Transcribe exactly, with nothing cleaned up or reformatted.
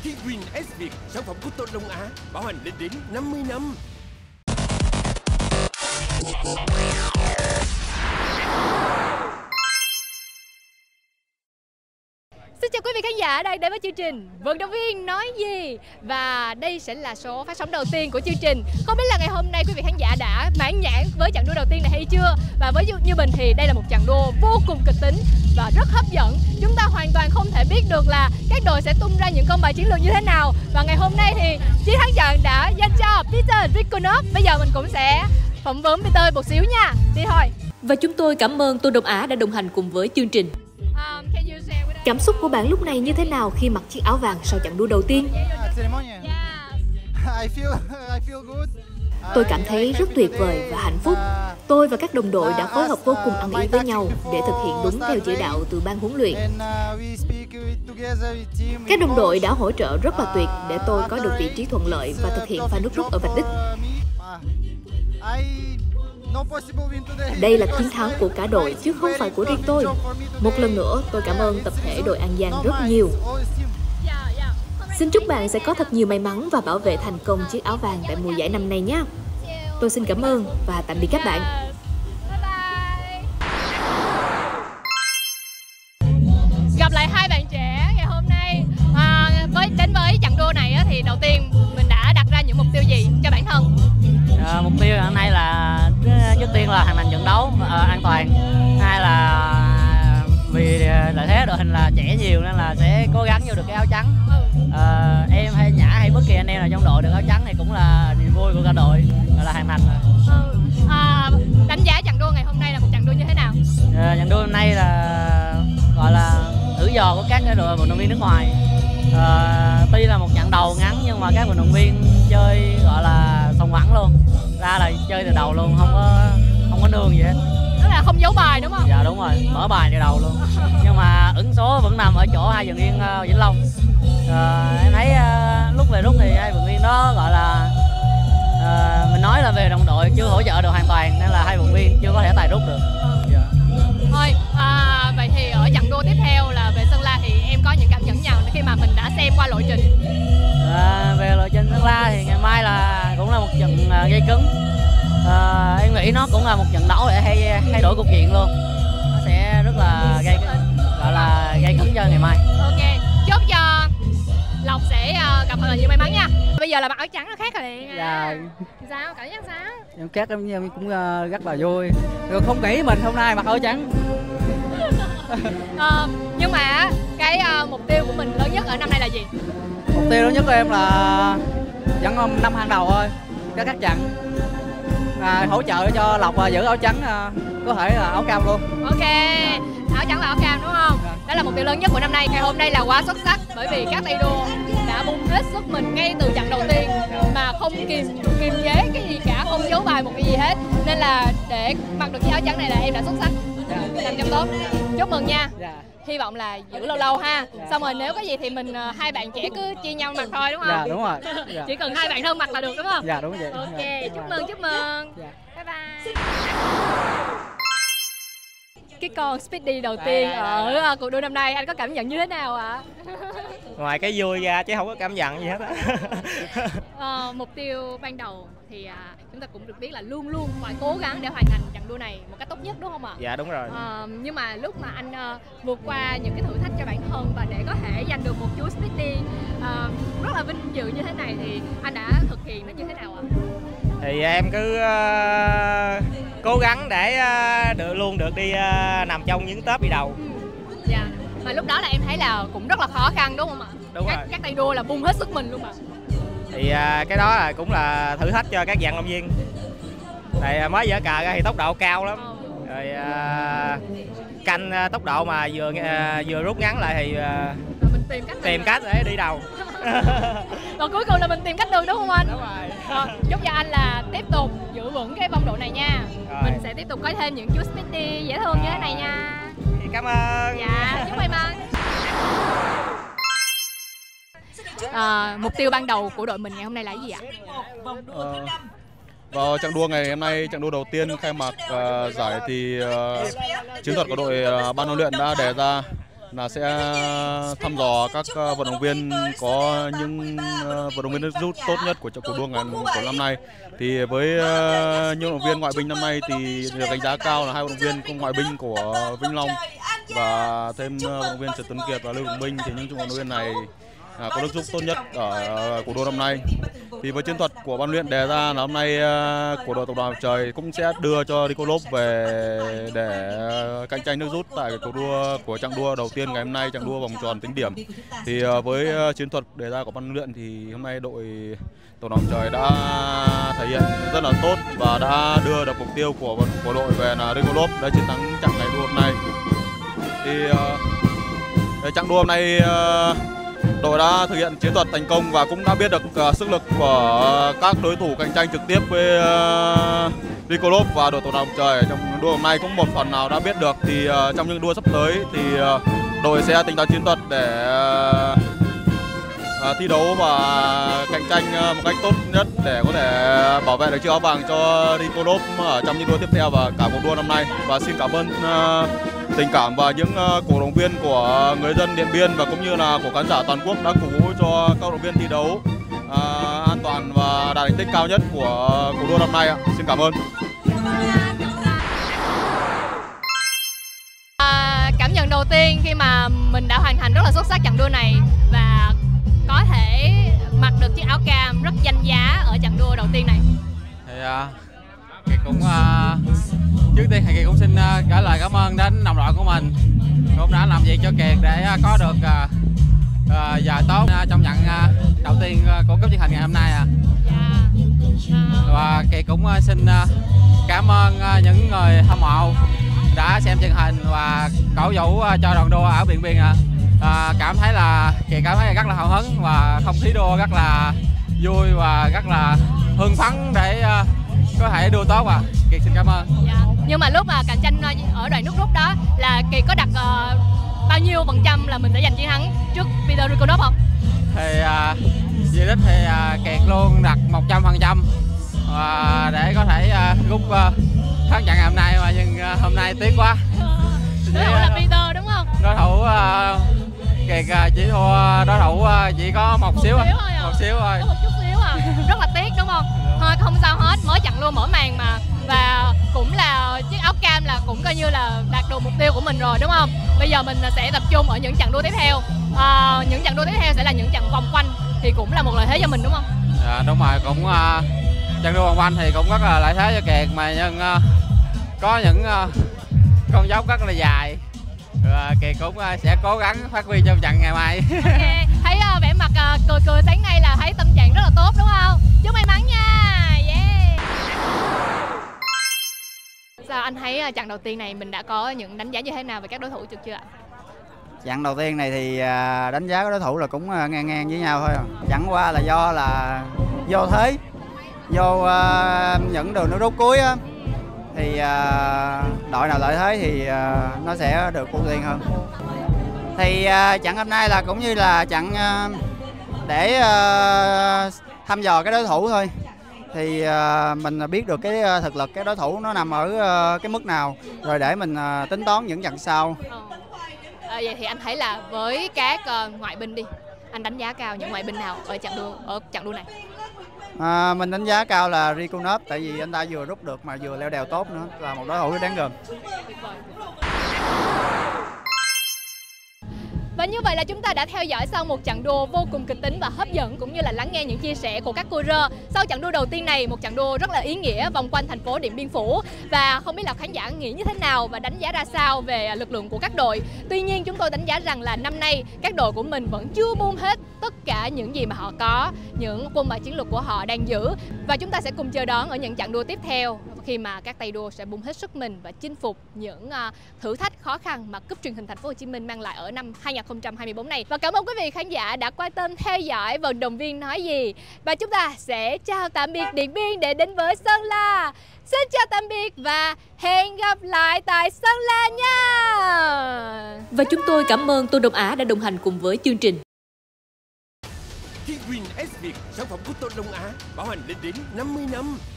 Thi Win S Việt, sản phẩm của Tôn Long Á, bảo hành lên đến năm mươi năm. Xin chào quý vị khán giả đang đến với chương trình Vận động viên nói gì. Và đây sẽ là số phát sóng đầu tiên của chương trình. Không biết là ngày hôm nay quý vị khán giả đã mãn nhãn với trận đua đầu tiên này hay chưa. Và với như mình thì đây là một trận đua vô cùng kịch tính và rất hấp dẫn. Chúng ta hoàn toàn không thể biết được là các đội sẽ tung ra những con bài chiến lược như thế nào. Và ngày hôm nay thì chiến thắng trận đã dành cho Peter Rikonov. Bây giờ mình cũng sẽ phỏng vấn Peter một xíu nha. Đi thôi. Và chúng tôi cảm ơn Tôn Đông Á đã đồng hành cùng với chương trình. Um, can you share with us? Cảm xúc của bạn lúc này như thế nào khi mặc chiếc áo vàng sau trận đua đầu tiên? Tôi cảm thấy rất tuyệt vời và hạnh phúc. Tôi và các đồng đội đã phối hợp vô cùng ăn ý với nhau để thực hiện đúng theo chỉ đạo từ ban huấn luyện. Các đồng đội đã hỗ trợ rất là tuyệt để tôi có được vị trí thuận lợi và thực hiện pha nước rút ở vạch đích. Đây là chiến thắng của cả đội chứ không phải của riêng tôi. Một lần nữa, tôi cảm ơn tập thể đội An Giang rất nhiều. Xin chúc bạn sẽ có thật nhiều may mắn và bảo vệ thành công chiếc áo vàng tại mùa giải năm nay nhé. Tôi xin cảm ơn và tạm biệt các bạn. Gặp lại hai bạn trẻ ngày hôm nay. À, với đến với trận đua này á, thì đầu tiên mình đã đặt ra những mục tiêu gì cho bản thân? À, mục tiêu hôm nay là trước tiên là hoàn thành trận đấu à, an toàn. Hai là vì lợi thế đội hình là trẻ nhiều nên là sẽ cố gắng vô được cái áo trắng. À, em hay Nhã hay bất kỳ anh em nào trong đội được áo trắng thì cũng là niềm vui của cả đội, gọi là hoàn thành rồi. Ừ. À, đánh giá trận đua ngày hôm nay là một trận đua như thế nào? À, trận đua hôm nay là gọi là thử dò của các đội vận động viên nước ngoài. À, tuy là một trận đầu ngắn nhưng mà các vận động viên chơi gọi là sòng phẳng luôn, ra là chơi từ đầu luôn, không có không có nương gì hết. Tức là không giấu bài đúng không? Dạ đúng rồi, mở bài từ đầu luôn. Nhưng mà ẩn số vẫn nằm ở chỗ hai vận viên uh, Vĩnh Long. Uh, em thấy uh, lúc về lúc thì hai vận viên đó gọi là uh, mình nói là về đồng đội chưa hỗ trợ được hoàn toàn nên là hai vận viên chưa có thể tài rút được. Dạ. Thôi, à, vậy thì ở trận đua tiếp theo là về Sơn La thì em có những cảm nhận nào khi mà mình đã xem qua lộ trình? À, về lộ trình Sơn La thì ngày mai là cũng là một trận uh, gây cứng. À, em nghĩ nó cũng là một trận đấu để thay thay đổi cục diện luôn, nó sẽ rất là gây gọi là gây cứng cho ngày mai. Ok, chúc cho Lộc sẽ uh, gặp thật là nhiều may mắn nha. Bây giờ là mặc áo trắng nó khác rồi nè. Dạ. Sao cảm giác sao? Em khác em, em cũng uh, rất là vui. Rồi không nghĩ mình hôm nay mặc áo trắng. uh, nhưng mà cái uh, mục tiêu của mình lớn nhất ở năm nay là gì? Mục tiêu lớn nhất của em là vẫn năm hàng đầu thôi, các các trận. À, hỗ trợ cho Lộc giữ áo trắng, à, có thể là áo cam luôn. Ok, áo trắng là áo cam đúng không? Dạ. Đó là mục tiêu lớn nhất của năm nay. Ngày hôm nay là quá xuất sắc bởi vì các tay đua đã bung hết sức mình ngay từ trận đầu tiên mà không kìm kiềm chế cái gì cả, không giấu bài một cái gì hết. Nên là để mặc được chiếc áo trắng này là em đã xuất sắc, làm cho tốt. Chúc mừng nha. Dạ. Hy vọng là giữ lâu lâu ha. Dạ. Xong rồi nếu có gì thì mình hai bạn trẻ cứ chia nhau mặc thôi đúng không? Dạ đúng rồi. Dạ. Chỉ cần hai bạn thân mặc là được đúng không? Dạ đúng vậy. Ok, dạ. Chúc mừng chúc mừng. Dạ. Bye bye. Cái con Speedy đầu tiên ở cuộc đua năm nay anh có cảm nhận như thế nào ạ? Ngoài cái vui ra chứ không có cảm nhận gì hết á. à, mục tiêu ban đầu thì à, chúng ta cũng được biết là luôn luôn phải cố gắng để hoàn thành trận đua này một cách tốt nhất đúng không ạ? Dạ đúng rồi. À, nhưng mà lúc mà anh à, vượt qua những cái thử thách cho bản thân và để có thể giành được một chú Speedy à, rất là vinh dự như thế này thì anh đã thực hiện nó như thế nào ạ? Thì em cứ uh, cố gắng để uh, được luôn được đi uh, nằm trong những top đi đầu. Dạ. Mà lúc đó là em thấy là cũng rất là khó khăn đúng không ạ? Đúng các, rồi. Các tay đua là bung hết sức mình luôn mà. Thì uh, cái đó là cũng là thử thách cho các vận động viên. Tại uh, mới dở cờ ra thì tốc độ cao lắm. Ừ. Rồi uh, canh uh, tốc độ mà vừa uh, vừa rút ngắn lại thì uh, mình tìm cách tìm cách để đi đầu. Còn cuối cùng là mình tìm cách được đúng không anh? Đúng rồi. Rồi, chúc cho anh là tiếp tục giữ vững cái phong độ này nha. Rồi. Mình sẽ tiếp tục có thêm những chú Speedy dễ thương như thế này nha. Cảm ơn. Dạ, chúc may mắn. À, mục tiêu ban đầu của đội mình ngày hôm nay là gì ạ? Ờ, vào trận đua ngày hôm nay, trận đua đầu tiên khai mạc uh, giải thì uh, chiến thuật của đội uh, ban huấn luyện đã đề ra là sẽ thăm dò các vận động viên có những vận động viên nước rút tốt nhất của cuộc đua ngày của năm nay. Thì với những vận động viên ngoại binh năm nay thì được đánh giá cao là hai vận động viên của ngoại binh của Vĩnh Long và thêm vận động viên Trần Tuấn Kiệt và Lưu Hùng Minh. Thì những vận động viên này À, có nước rút tốt nhất ở cuộc đua năm nay. Thì với chiến thuật của ban luyện đề ra là hôm nay uh, của đội tập đoàn Mặt Trời cũng sẽ đưa cho Rico Lốp về để cạnh tranh nước rút tại cuộc đua của chặng đua đầu tiên ngày hôm nay, chặng đua vòng tròn tính điểm. Thì uh, với uh, chiến thuật đề ra của ban luyện thì hôm nay đội tập đoàn Mặt Trời đã thể hiện rất là tốt và đã đưa được mục tiêu của của đội về là Rico Lốp đã chiến thắng chặng ngày đua hôm nay. Thì uh, chặng đua hôm nay uh, đội đã thực hiện chiến thuật thành công và cũng đã biết được uh, sức lực của các đối thủ cạnh tranh trực tiếp với uh, Rico Lốp và đội tập đoàn Mặt Trời trong đua hôm nay cũng một phần nào đã biết được. Thì uh, trong những đua sắp tới thì uh, đội sẽ tính toán chiến thuật để uh, uh, thi đấu và cạnh tranh uh, một cách tốt nhất để có thể bảo vệ được chiếc áo vàng cho Rico Lốp ở trong những đua tiếp theo và cả cuộc đua năm nay. Và xin cảm ơn uh, tình cảm và những uh, cổ động viên của người dân Điện Biên và cũng như là của khán giả toàn quốc đã cổ vũ cho các vận động viên thi đấu uh, an toàn và đạt thành tích cao nhất của cuộc đua năm nay ạ. Xin cảm ơn. À, cảm nhận đầu tiên khi mà mình đã hoàn thành rất là xuất sắc chặng đua này và có thể mặc được chiếc áo cam rất danh giá ở chặng đua đầu tiên này. Thì uh, Kiệt cũng uh, trước tiên thì Kiệt cũng xin uh, gửi lời cảm ơn đến đồng đội của mình cũng đã làm việc cho Kiệt để uh, có được uh, uh, giờ tốt uh, trong chặng uh, đầu tiên uh, của cúp truyền hình ngày hôm nay à. Yeah. Và Kiệt cũng uh, xin uh, cảm ơn uh, những người hâm mộ đã xem truyền hình và cổ vũ uh, cho đoàn đua ở Điện Biên à. Uh, cảm thấy là Kiệt cảm thấy rất là hào hứng và không khí đua rất là vui và rất là hưng phấn để uh, có thể đua tốt à. Kiệt xin cảm ơn. Dạ. Nhưng mà lúc mà cạnh tranh ở đoạn nước rút đó là Kiệt có đặt uh, bao nhiêu phần trăm là mình sẽ giành chiến thắng trước Peter Rico Lốp không? Thì uh, về đích thì uh, Kiệt luôn đặt một trăm phần trăm và để có thể uh, rút uh, thắng trận ngày hôm nay mà nhưng uh, hôm nay tiếc quá. Đối thủ là Peter đúng không? Đối thủ uh, Kiệt uh, chỉ thua đối thủ uh, chỉ có một xíu, một xíu thôi à. một xíu thôi. Có một chút xíu à. Rất là tiếc đúng không? Thôi không sao hết, mới chặn luôn mở màn mà và cũng là chiếc áo cam là cũng coi như là đạt được mục tiêu của mình rồi đúng không? Bây giờ mình sẽ tập trung ở những chặng đua tiếp theo. À, những chặng đua tiếp theo sẽ là những chặng vòng quanh thì cũng là một lợi thế cho mình đúng không? Dạ đúng rồi, cũng uh, chặng đua vòng quanh thì cũng rất là lợi thế cho Kiệt mà nhưng uh, có những uh, con dốc rất là dài. Và Kiệt cũng uh, sẽ cố gắng phát huy trong trận ngày mai. Okay. Thấy uh, vẻ mặt uh, cười cười sáng nay là thấy tâm trạng rất là tốt đúng không? Chúc may mắn nha. Yeah. Sao anh thấy uh, trận đầu tiên này mình đã có những đánh giá như thế nào về các đối thủ chưa ạ? Trận đầu tiên này thì uh, đánh giá của đối thủ là cũng uh, ngang ngang với nhau thôi. Chẳng qua là do là do thế, do uh, những đường nước rút cuối á. Thì uh, đội nào lợi thế thì uh, nó sẽ được ưu tiên hơn. Thì uh, trận hôm nay là cũng như là trận uh, để uh, thăm dò cái đối thủ thôi. Thì uh, mình biết được cái uh, thực lực cái đối thủ nó nằm ở uh, cái mức nào rồi để mình uh, tính toán những trận sau. Ờ. À, vậy thì anh thấy là với các uh, ngoại binh đi, anh đánh giá cao những ngoại binh nào ở trận đua ở trận đua này? À, mình đánh giá cao là Rico Lốp tại vì anh ta vừa rút được mà vừa leo đèo tốt nữa, là một đối thủ đáng gờm. Và như vậy là chúng ta đã theo dõi xong một trận đua vô cùng kịch tính và hấp dẫn cũng như là lắng nghe những chia sẻ của các coureur. Sau trận đua đầu tiên này, một trận đua rất là ý nghĩa vòng quanh thành phố Điện Biên Phủ và không biết là khán giả nghĩ như thế nào và đánh giá ra sao về lực lượng của các đội. Tuy nhiên chúng tôi đánh giá rằng là năm nay các đội của mình vẫn chưa buông hết tất cả những gì mà họ có, những quân bài chiến lược của họ đang giữ và chúng ta sẽ cùng chờ đón ở những trận đua tiếp theo khi mà các tay đua sẽ bung hết sức mình và chinh phục những uh, thử thách khó khăn mà cúp truyền hình Thành phố Hồ Chí Minh mang lại ở năm hai không hai tư này. Và cảm ơn quý vị khán giả đã quan tâm theo dõi vận động viên nói gì. Và chúng ta sẽ chào tạm biệt Điện Biên để đến với Sơn La. Xin chào tạm biệt và hẹn gặp lại tại Sơn La nha. Và chúng tôi cảm ơn Tô Đông Á đã đồng hành cùng với chương trình. Kiwin S Việt, sản phẩm của Tô Đông Á, bảo hành lên đến năm mươi năm.